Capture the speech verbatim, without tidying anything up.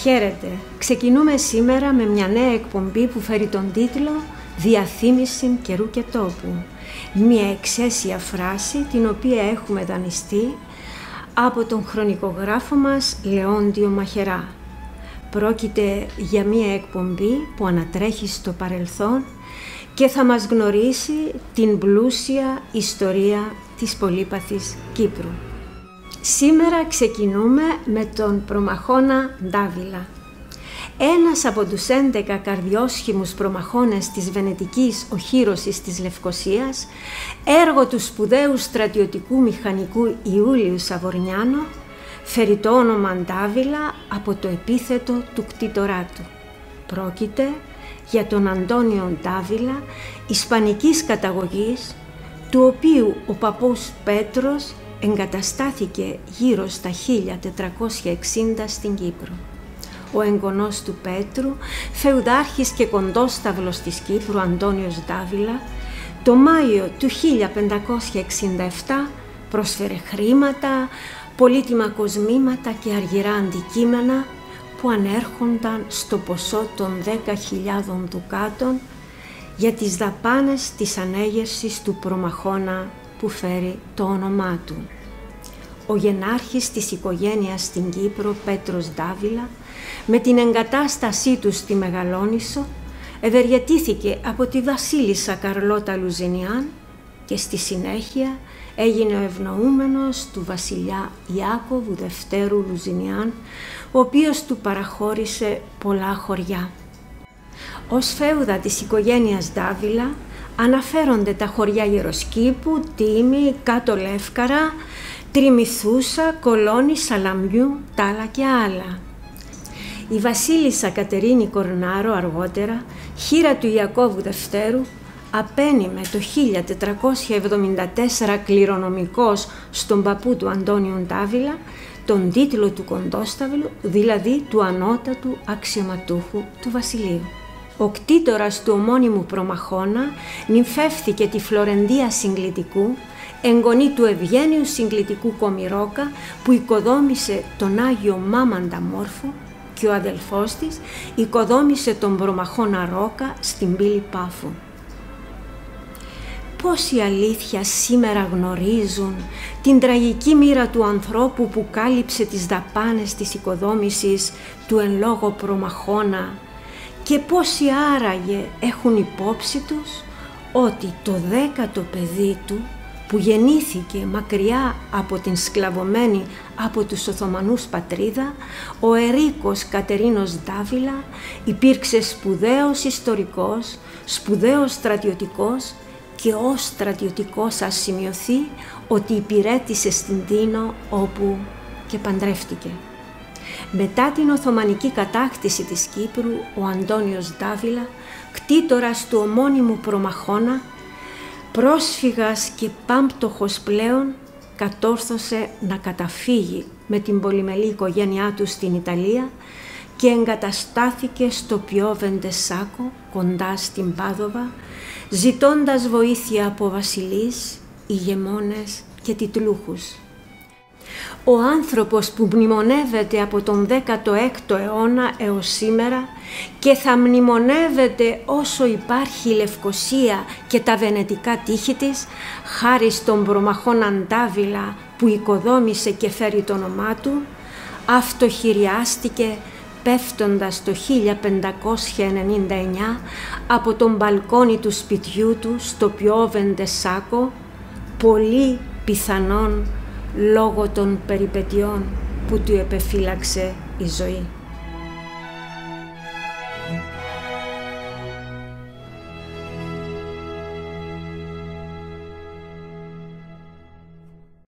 Χαίρετε! Ξεκινούμε σήμερα με μια νέα εκπομπή που φέρει τον τίτλο «Διαφήμιση καιρού και τόπου». Μια εξαίσια φράση την οποία έχουμε δανειστεί από τον χρονικογράφο μας Λεόντιο Μαχερά. Πρόκειται για μια εκπομπή που ανατρέχει στο παρελθόν και θα μας γνωρίσει την πλούσια ιστορία της πολύπαθης Κύπρου. Σήμερα ξεκινούμε με τον προμαχώνα Ντάβιλα. Ένας από τους έντεκα καρδιόσχημους προμαχώνες της βενετικής οχύρωσης της Λευκωσίας, έργο του σπουδαίου στρατιωτικού μηχανικού Ιούλιου Σαβορνιάνο, φέρει το όνομα Ντάβιλα από το επίθετο του κτήτορά του. Πρόκειται για τον Αντώνιο Ντάβιλα, ισπανικής καταγωγής, του οποίου ο παππούς Πέτρος εγκαταστάθηκε γύρω στα χίλια τετρακόσια εξήντα στην Κύπρο. Ο εγγονός του Πέτρου, φεουδάρχης και κοντόσταυλος της Κύπρου, Αντώνιος Ντάβιλα, το Μάιο του χίλια πεντακόσια εξήντα επτά πρόσφερε χρήματα, πολύτιμα κοσμήματα και αργυρά αντικείμενα που ανέρχονταν στο ποσό των δέκα χιλιάδων δουκάτων για τις δαπάνες της ανέγερσης του προμαχώνα που φέρει το όνομά του. Ο γενάρχης της οικογένειας στην Κύπρο, Πέτρος Ντάβιλα, με την εγκατάστασή του στη Μεγαλόνισσο, ευεργετήθηκε από τη βασίλισσα Καρλώτα Λουζινιάν και στη συνέχεια έγινε ο ευνοούμενος του βασιλιά Ιάκωβου Δευτέρου Λουζινιάν, ο οποίος του παραχώρησε πολλά χωριά. Ως φέουδα της οικογένειας Ντάβιλα αναφέρονται τα χωριά Γεροσκήπου, Τίμη, Κάτω Λεύκαρα, Τριμηθούσα, Κολώνη, Σαλαμιού, Τάλα και άλλα. Η βασίλισσα Κατερίνη Κορνάρο αργότερα, χείρα του Ιακώβου Δευτέρου, απένιμε το χίλια τετρακόσια εβδομήντα τέσσερα κληρονομικός στον παππού του Αντώνιου Ντάβιλα τον τίτλο του κοντόσταυλου, δηλαδή του ανώτατου αξιωματούχου του βασιλείου. Ο κτήτορας του ομώνυμου προμαχώνα νυμφεύθηκε τη Φλωρεντία Συγκλητικού, εγγονή του Ευγένιου Συγκλητικού Κομιρόκα, που οικοδόμησε τον Άγιο Μάμαντα Μόρφο, και ο αδελφός της οικοδόμησε τον προμαχώνα Ρόκα στην πύλη Πάφου. Πόσοι αλήθεια σήμερα γνωρίζουν την τραγική μοίρα του ανθρώπου που κάλυψε τις δαπάνες της οικοδόμησης του εν λόγω προμαχώνα και πόσοι άραγε έχουν υπόψη τους ότι το δέκατο παιδί του, που γεννήθηκε μακριά από την σκλαβωμένη από τους Οθωμανούς πατρίδα, ο Ερίκος Κατερίνος Ντάβιλα, υπήρξε σπουδαίος ιστορικός, σπουδαίος στρατιωτικός και ως στρατιωτικός ας σημειωθεί ότι υπηρέτησε στην Τίνο όπου και παντρεύτηκε. Μετά την Οθωμανική κατάκτηση της Κύπρου, ο Αντώνιος Ντάβιλα, κτήτορας του ομώνυμου προμαχώνα, πρόσφυγας και πάμπτωχος πλέον, κατόρθωσε να καταφύγει με την πολυμελή οικογένειά του στην Ιταλία και εγκαταστάθηκε στο Πιόβεντε Σάκο, κοντά στην Πάδοβα, ζητώντας βοήθεια από βασιλείς, ηγεμόνες και τιτλούχους. Ο άνθρωπος που μνημονεύεται από τον δέκατο έκτο αιώνα έως σήμερα και θα μνημονεύεται όσο υπάρχει η Λευκωσία και τα βενετικά τείχη της, χάρη στον προμαχώνα Ντάβιλα που οικοδόμησε και φέρει το όνομά του, αυτοχειριάστηκε πέφτοντας το χίλια πεντακόσια ενενήντα εννιά από τον μπαλκόνι του σπιτιού του στο Πιόβεντε Σάκο, πολύ πιθανόν λόγω των περιπετειών που του επεφύλαξε η ζωή.